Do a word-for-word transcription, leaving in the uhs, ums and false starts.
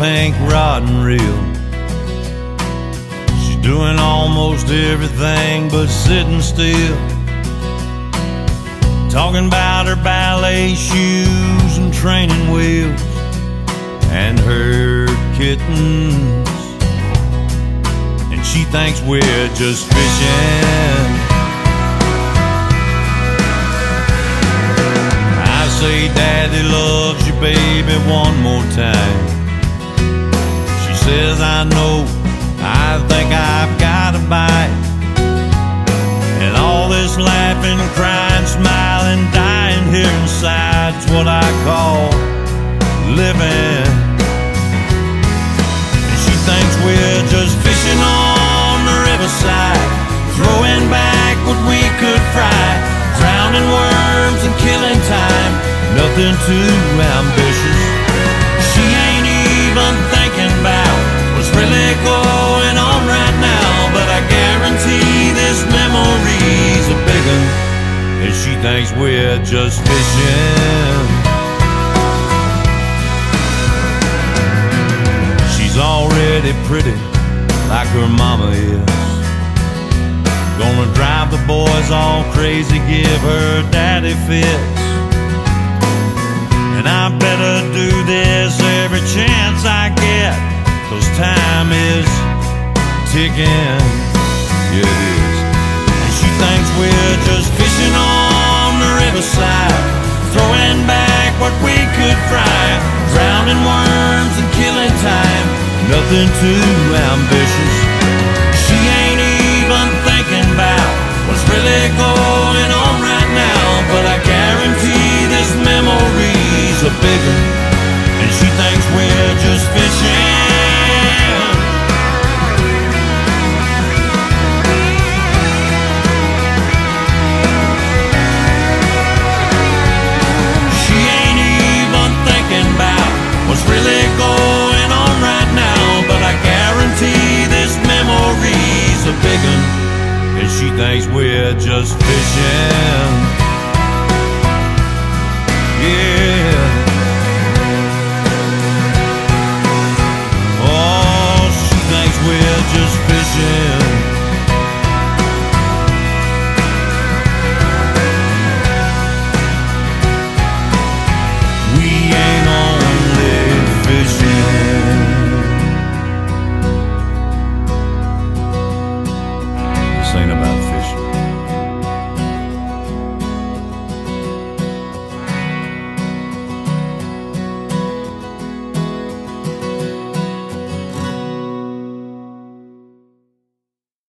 pink rod and reel. She's doing almost everything but sitting still, talking about her ballet shoes and training wheels and her kittens. And she thinks we're just fishing. I say Daddy loves you, baby, one more time. She says, I know, I think I've got a bite. And all this laughing, crying, smiling, dying here inside's what I call living. And she thinks we're just fishing on the riverside, throwing back what we could fry, drowning worms and killing time, nothing too ambitious. She ain't even thinking about what's really going on right now, but I guarantee this memory's a big one, and she thinks we're just fishing. She's already pretty like her mama is, gonna drive the boys all crazy, give her daddy fits. And I better do this every chance I get, 'cause time is ticking, yeah, it is. And she thinks we're just fishing on the riverside, throwing back what we could fry, drowning worms and killing time, nothing too ambitious. She ain't even thinking about what's really going on right now, but I guarantee this memory's a big one, and she thinks we're just fishing. She ain't even thinking about what's really going on right now, but I guarantee this memory's a big one, and she thinks we're just fishing. Yeah. Oh, she thinks we're just fishing. We ain't only fishing.